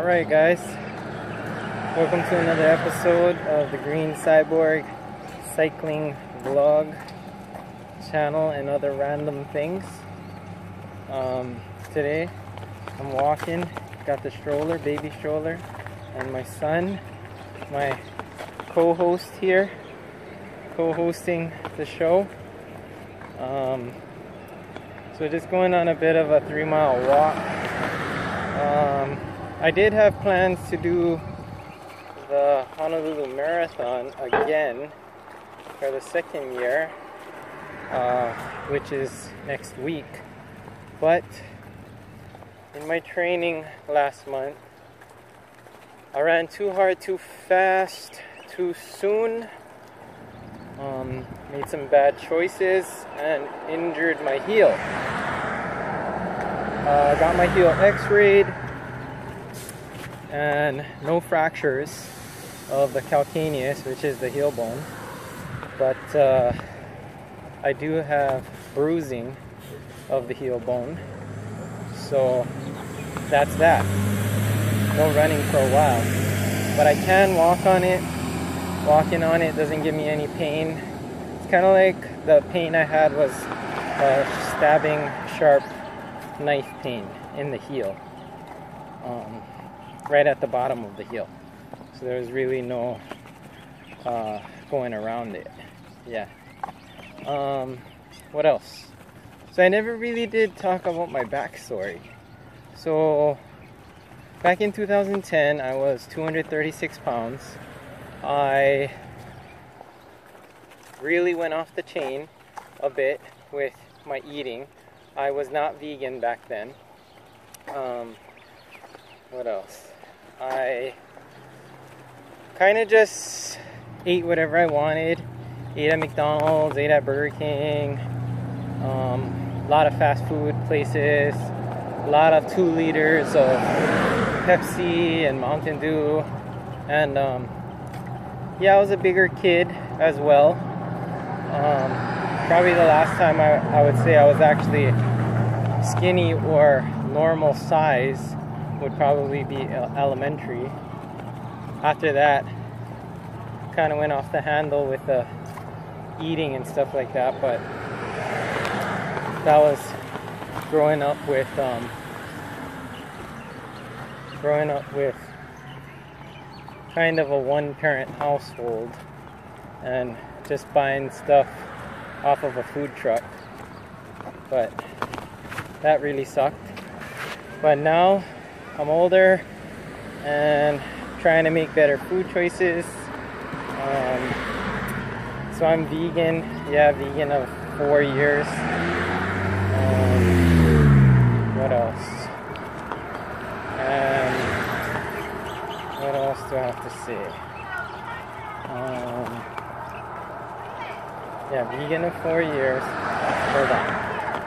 Alright guys, welcome to another episode of the Green Cyborg Cycling Vlog channel and other random things. Today I'm walking, got the stroller, baby stroller, and my son, my co-host here, co-hosting the show. So just going on a bit of a 3-mile walk. I did have plans to do the Honolulu Marathon again for the second year, which is next week. But in my training last month, I ran too hard, too fast, too soon, made some bad choices and injured my heel. Got my heel x-rayed and no fractures of the calcaneus, which is the heel bone, but I do have bruising of the heel bone, so that's that. No running for a while, but I can walk on it. Walking on it doesn't give me any pain. It's kind of like the pain I had was stabbing sharp knife pain in the heel, right at the bottom of the heel. So there's really no going around it. Yeah. What else? So I never really did talk about my backstory. So back in 2010, I was 236 pounds. I really went off the chain a bit with my eating. I was not vegan back then. What else? I kind of just ate whatever I wanted. Ate at McDonald's, ate at Burger King, a lot of fast food places, a lot of 2 liters of Pepsi and Mountain Dew, and yeah, I was a bigger kid as well. Probably the last time I would say I was actually skinny or normal size would probably be elementary. After that, kind of went off the handle with the eating and stuff like that, but that was growing up with kind of a one-parent household and just buying stuff off of a food truck, but that really sucked. But now I'm older and trying to make better food choices. So I'm vegan. Yeah, vegan of 4 years. What else? And what else do I have to say? Yeah, vegan of 4 years. Hold on.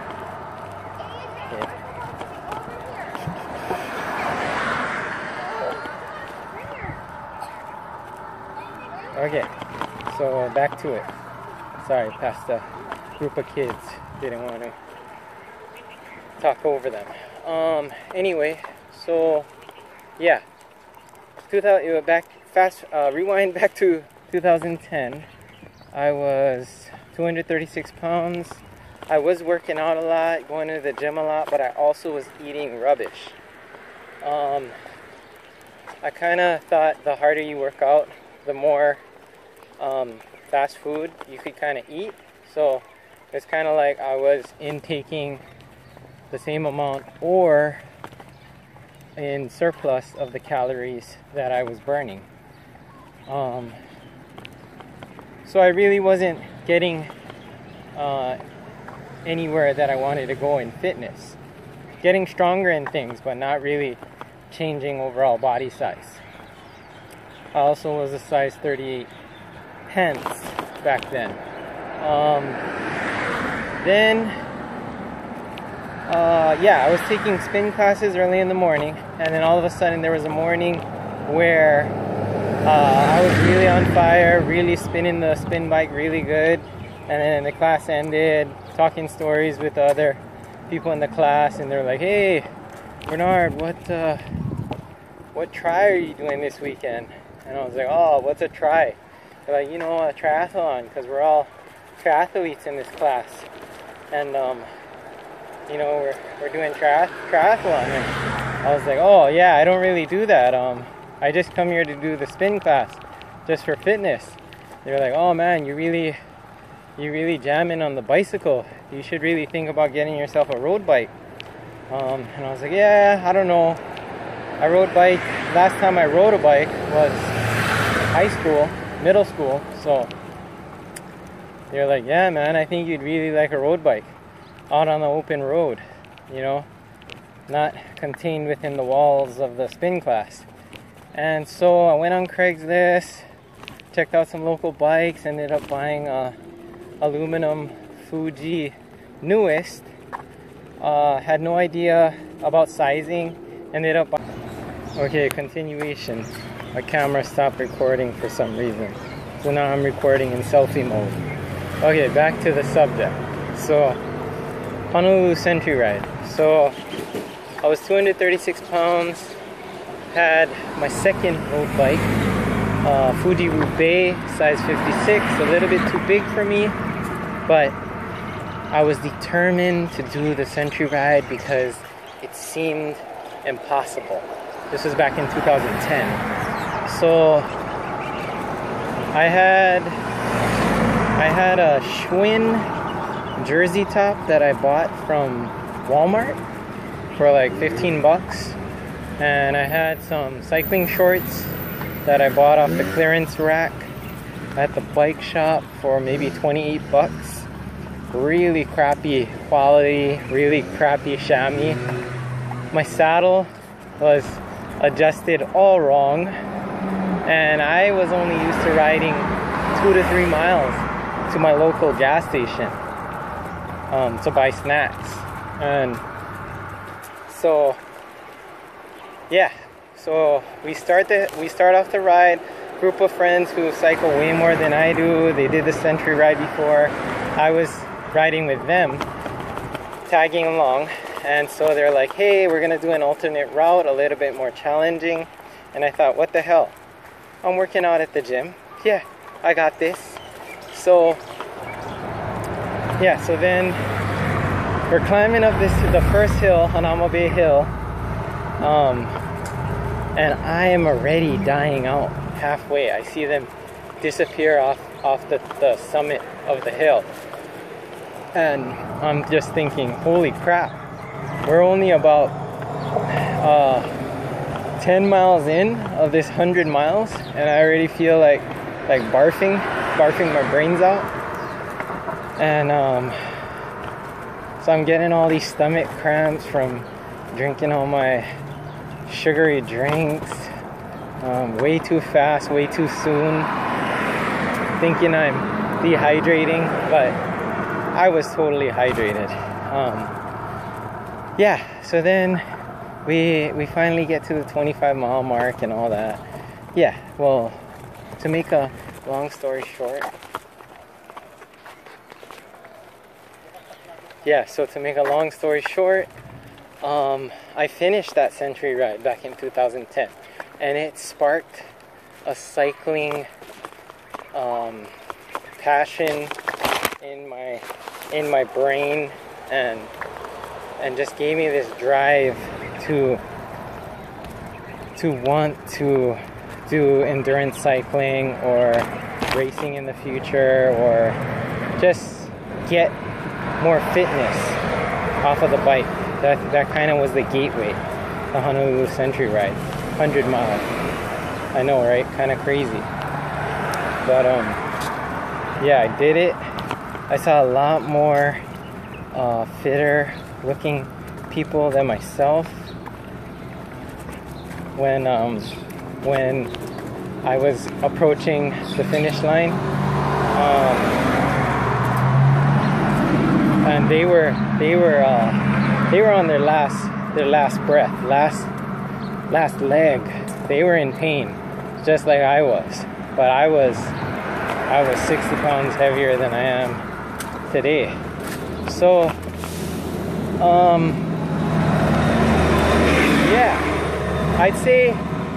Okay, so back to it. Sorry, past a group of kids. Didn't want to talk over them. Anyway, so yeah, rewind back to 2010. I was 236 pounds. I was working out a lot, going to the gym a lot, but I also was eating rubbish. I kind of thought the harder you work out, the more fast food you could kind of eat. So it's kind of like I was intaking the same amount or in surplus of the calories that I was burning. So I really wasn't getting anywhere that I wanted to go in fitness. Getting stronger in things, but not really changing overall body size. I also was a size 38 pants back then. Yeah, I was taking spin classes early in the morning, and then all of a sudden there was a morning where I was really on fire, really spinning the spin bike really good, and then the class ended, talking stories with the other people in the class, and they're like, "Hey, Bernard, what what try are you doing this weekend? And I was like, oh, what's a try? They're like, you know, a triathlon, because we're all triathletes in this class. And, you know, we're doing triathlon. And I was like, oh, yeah, I don't really do that. I just come here to do the spin class, just for fitness. They were like, oh, man, you really jamming on the bicycle. You should really think about getting yourself a road bike. And I was like, yeah, I don't know. I rode bike. Last time I rode a bike was high school, middle school. So they're like, yeah, man, I think you'd really like a road bike out on the open road, you know, not contained within the walls of the spin class. And so I went on Craigslist, checked out some local bikes, ended up buying a aluminum Fuji newest. Had no idea about sizing. Ended up. Okay, continuation. My camera stopped recording for some reason, so now I'm recording in selfie mode. Okay, back to the subject. So, Honolulu Century Ride. So, I was 236 pounds. Had my second road bike, Fuji Roubaix, size 56. A little bit too big for me, but I was determined to do the Century Ride because it seemed impossible. This was back in 2010. So I had a Schwinn jersey top that I bought from Walmart for like 15 bucks. And I had some cycling shorts that I bought off the clearance rack at the bike shop for maybe 28 bucks. Really crappy quality, really crappy chamois. My saddle was adjusted all wrong, and I was only used to riding 2 to 3 miles to my local gas station to buy snacks. And so yeah, so we start off the ride. Group of friends who cycle way more than I do. They did the Century Ride before. I was riding with them, tagging along. And so they're like, hey, we're gonna do an alternate route, a little bit more challenging. And I thought, what the hell? I'm working out at the gym. Yeah, I got this. So yeah, so then we're climbing up the first hill, Hanama Bay Hill. And I am already dying out halfway. I see them disappear off the summit of the hill. And I'm just thinking, holy crap. We're only about 10 miles in of this 100 miles, and I already feel like barfing my brains out. And so I'm getting all these stomach cramps from drinking all my sugary drinks, way too fast, way too soon, thinking I'm dehydrating, but I was totally hydrated. Yeah, so then we finally get to the 25-mile mark and all that. Yeah, well, to make a long story short, I finished that Century Ride back in 2010, and it sparked a cycling passion in my brain, and just gave me this drive to want to do endurance cycling or racing in the future, or just get more fitness off of the bike. That kind of was the gateway, the Honolulu Century Ride, 100 miles. I know, right? Kind of crazy. But yeah, I did it. I saw a lot more fitter looking people than myself when I was approaching the finish line, and they were on their last breath, last leg. They were in pain, just like I was. But I was 60 pounds heavier than I am today. So, yeah, I'd say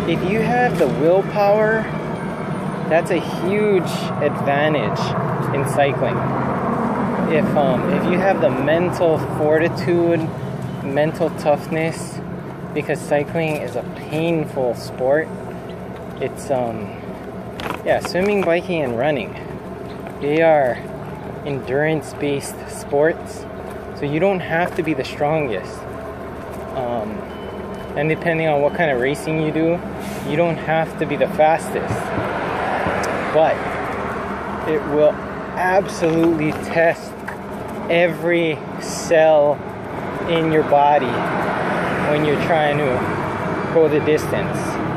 if you have the willpower, that's a huge advantage in cycling. If you have the mental fortitude, mental toughness, because cycling is a painful sport. It's swimming, biking, and running, they are endurance-based sports, so you don't have to be the strongest. And depending on what kind of racing you do, you don't have to be the fastest. But it will absolutely test every cell in your body when you're trying to go the distance.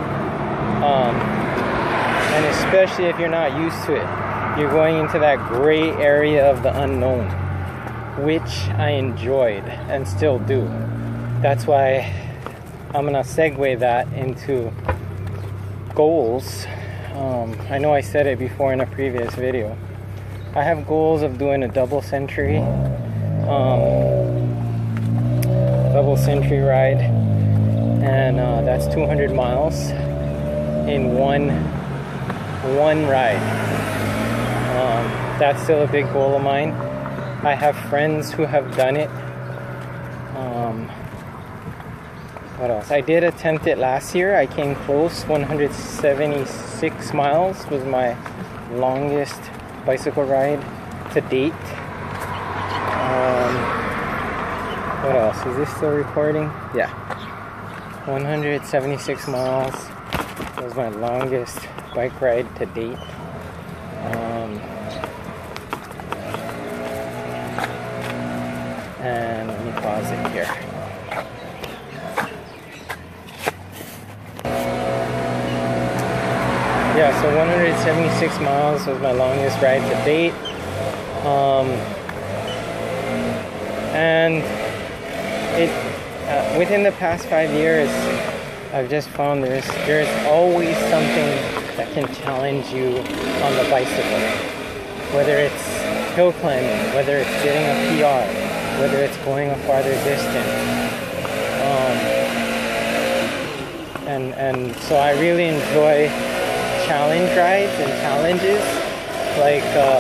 And especially if you're not used to it, you're going into that gray area of the unknown, which I enjoyed and still do. That's why I'm gonna segue that into goals. I know I said it before in a previous video. I have goals of doing a double century ride, and that's 200 miles in one ride. That's still a big goal of mine. I have friends who have done it. What else? I did attempt it last year. I came close. 176 miles was my longest bicycle ride to date. What else? Is this still recording? Yeah. 176 miles was my longest bike ride to date. And let me pause it here. Yeah, so 176 miles was my longest ride to date. And it within the past 5 years, I've just found there's always something that can challenge you on the bicycle. Whether it's hill climbing, whether it's getting a PR, whether it's going a farther distance. And so I really enjoy challenge rides and challenges, like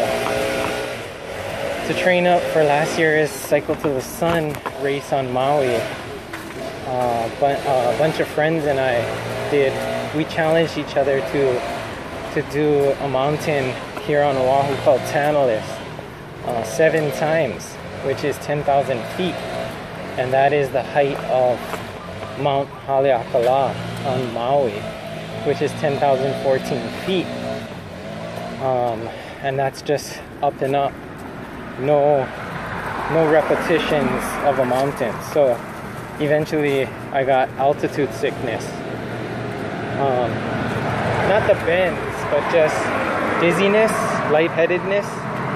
to train up for last year's Cycle to the Sun race on Maui. But a bunch of friends and I we challenged each other to do a mountain here on Oahu called Tantalus 7 times, which is 10,000 feet, and that is the height of Mount Haleakala on Maui, which is 10,014 feet. And that's just up and up, no repetitions of a mountain. So eventually I got altitude sickness, not the bends, but just dizziness, lightheadedness,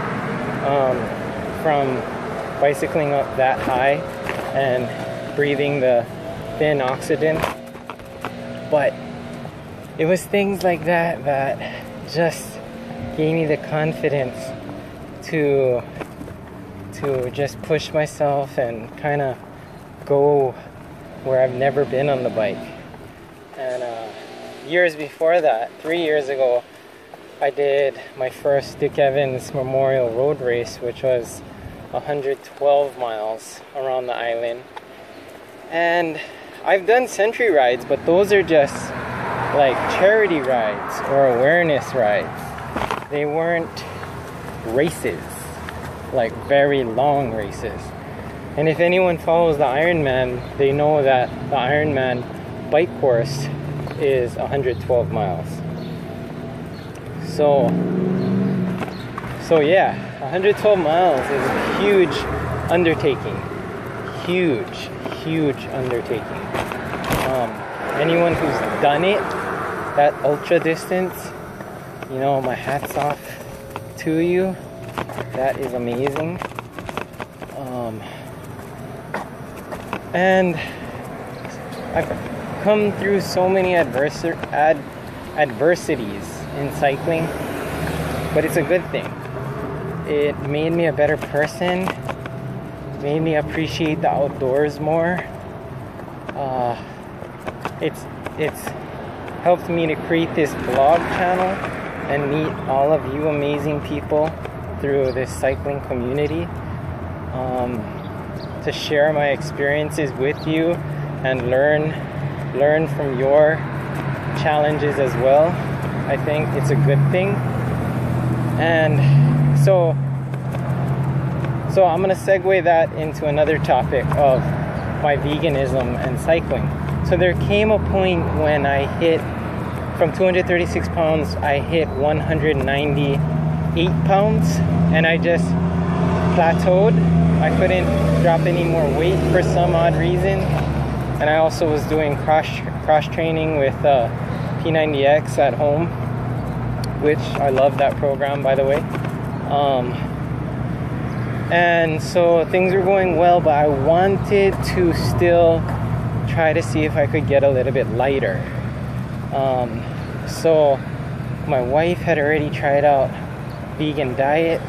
from bicycling up that high and breathing the thin oxygen. But it was things like that that just gave me the confidence to just push myself and kind of go where I've never been on the bike. And years before that, 3 years ago, I did my first Dick Evans Memorial Road Race, which was 112 miles around the island. And I've done century rides, but those are just like charity rides or awareness rides. They weren't races, like very long races. And if anyone follows the Ironman, they know that the Ironman bike course is 112 miles. So yeah, 112 miles is a huge undertaking. Huge undertaking. Anyone who's done it, that ultra distance, my hat's off to you. That is amazing. And I've come through so many adversities in cycling, but it's a good thing. It made me a better person, made me appreciate the outdoors more. It's helped me to create this blog channel and meet all of you amazing people through this cycling community, to share my experiences with you and learn from your challenges as well. I think it's a good thing. And so I'm gonna segue that into another topic of my veganism and cycling. So there came a point when I hit, from 236 pounds, I hit 198 pounds, and I just plateaued. I couldn't drop any more weight for some odd reason. And I also was doing cross training with P90X at home, which I love that program, by the way. And so things were going well, but I wanted to still try to see if I could get a little bit lighter. So my wife had already tried out vegan diet,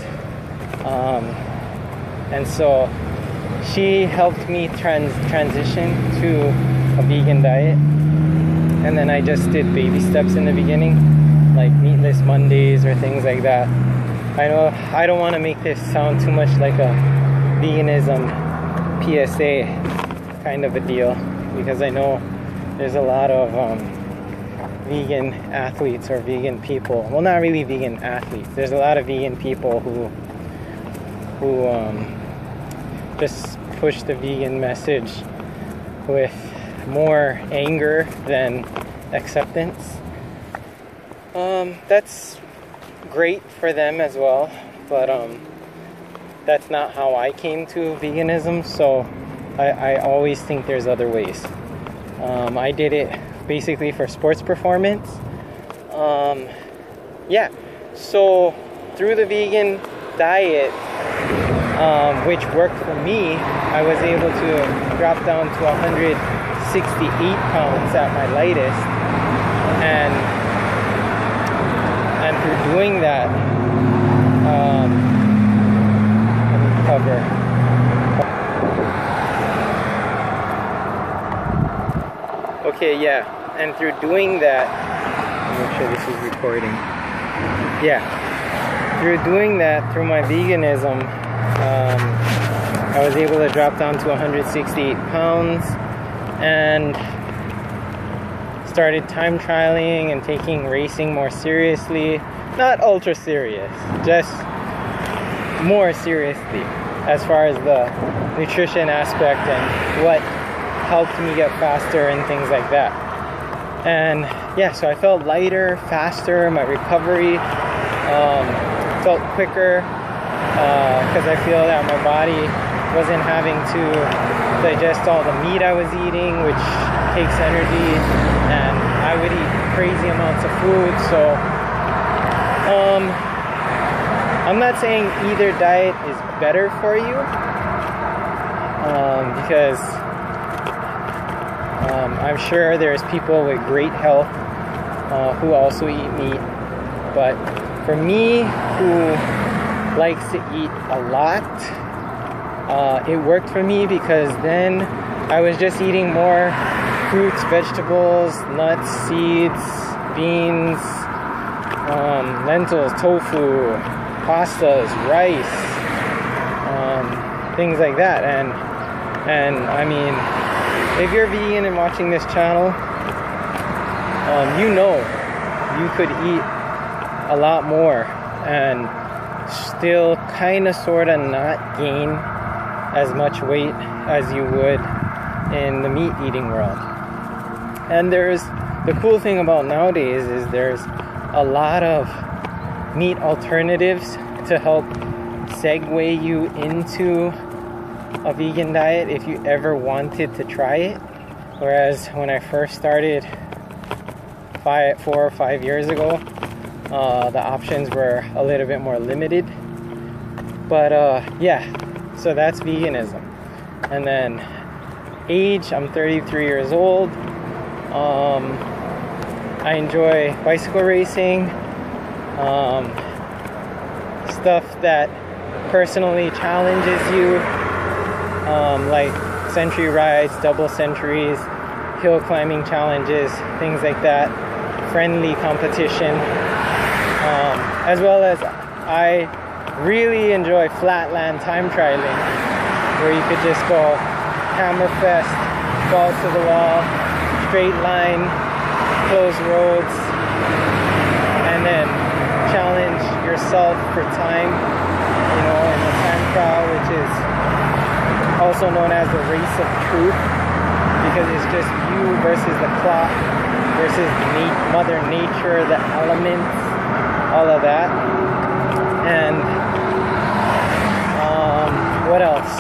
and so she helped me transition to a vegan diet. And then I just did baby steps in the beginning, like meatless Mondays or things like that. I know I don't want to make this sound too much like a veganism PSA kind of a deal, because I know there's a lot of vegan athletes or vegan people. Well, not really vegan athletes. There's a lot of vegan people who just push the vegan message with more anger than acceptance. That's great for them as well, but that's not how I came to veganism. So I always think there's other ways. I did it basically for sports performance. Yeah, so through the vegan diet, which worked for me, I was able to drop down to 168 pounds at my lightest, and through doing that, let me cover. Okay, yeah, and through doing that, make sure this is recording. Yeah, through doing that, through my veganism, I was able to drop down to 168 pounds and started time trialing and taking racing more seriously. Not ultra serious, just more seriously as far as the nutrition aspect and what helped me get faster and things like that. And yeah, so I felt lighter, faster. My recovery felt quicker, because I feel that my body wasn't having to digest all the meat I was eating, which takes energy, and I would eat crazy amounts of food. So I'm not saying either diet is better for you, because I'm sure there's people with great health who also eat meat, but for me, who likes to eat a lot, it worked for me, because then I was just eating more fruits, vegetables, nuts, seeds, beans, lentils, tofu, pastas, rice, things like that. And I mean, if you're vegan and watching this channel, you know you could eat a lot more and still kind of sort of not gain as much weight as you would in the meat eating world. And there's the cool thing about nowadays is there's a lot of meat alternatives to help segue you into a vegan diet if you ever wanted to try it. Whereas when I first started 4 or 5 years ago, the options were a little bit more limited. But yeah, so that's veganism. And then age, I'm 33 years old. I enjoy bicycle racing, stuff that personally challenges you, like century rides, double centuries, hill climbing challenges, things like that. friendly competition, as well as I really enjoy flatland time trialing, where you could just go hammerfest, balls to the wall, straight line, closed roads, and then challenge yourself for time, you know, in the time trial, which is also known as the race of truth, because it's just you versus the clock, versus Mother Nature, the elements, all of that. And what else?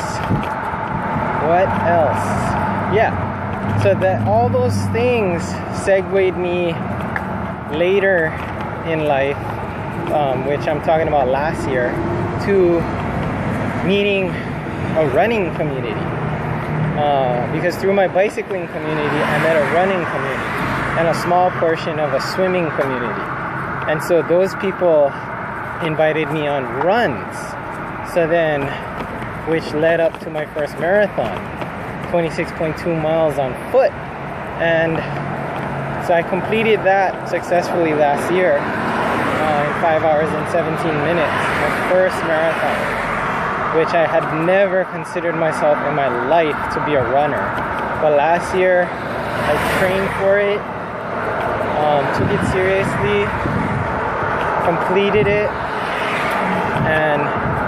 Yeah, so that all those things segued me later in life, which I'm talking about last year, to meeting a running community. Because through my bicycling community, I met a running community and a small portion of a swimming community. And so those people invited me on runs. So then, which led up to my first marathon, 26.2 miles on foot. And so I completed that successfully last year in 5 hours and 17 minutes, my first marathon, which I had never considered myself in my life to be a runner. But last year, I trained for it, took it seriously, completed it, and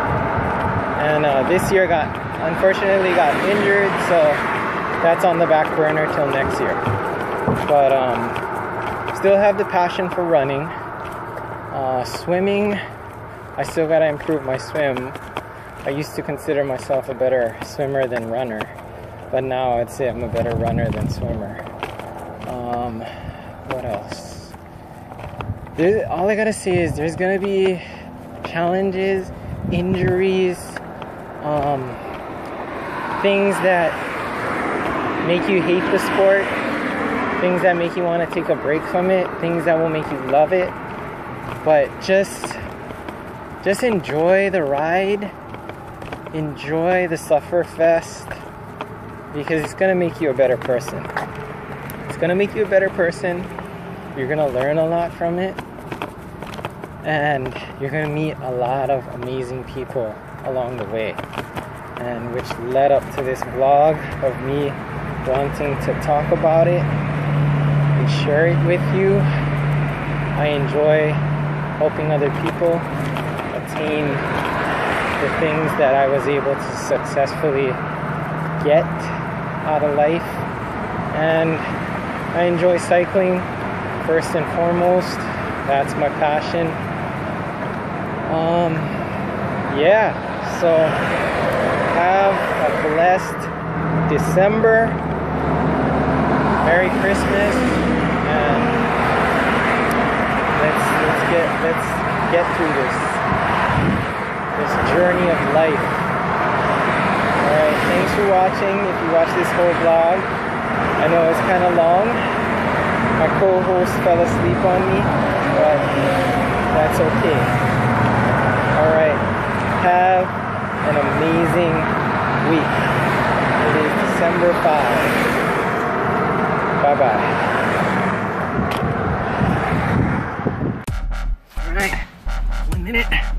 this year unfortunately got injured, so that's on the back burner till next year. But still have the passion for running. Swimming, I still gotta improve my swim. I used to consider myself a better swimmer than runner, but now I'd say I'm a better runner than swimmer. What else? All I gotta say is there's gonna be challenges, injuries, things that make you hate the sport, things that make you want to take a break from it, things that will make you love it. But just enjoy the ride, enjoy the sufferfest, because it's gonna make you a better person. It's gonna make you a better person. You're gonna learn a lot from it, and you're gonna meet a lot of amazing people along the way, and which led up to this vlog of me wanting to talk about it and share it with you. I enjoy helping other people attain the things that I was able to successfully get out of life, and I enjoy cycling first and foremost. That's my passion. Yeah, so have a blessed December, Merry Christmas, and let's get through this journey of life. Alright, thanks for watching. If you watch this whole vlog, I know it's kind of long. My co-host fell asleep on me, but that's okay. Alright, have an amazing week. It is December 5. Bye-bye. Alright, 1 minute.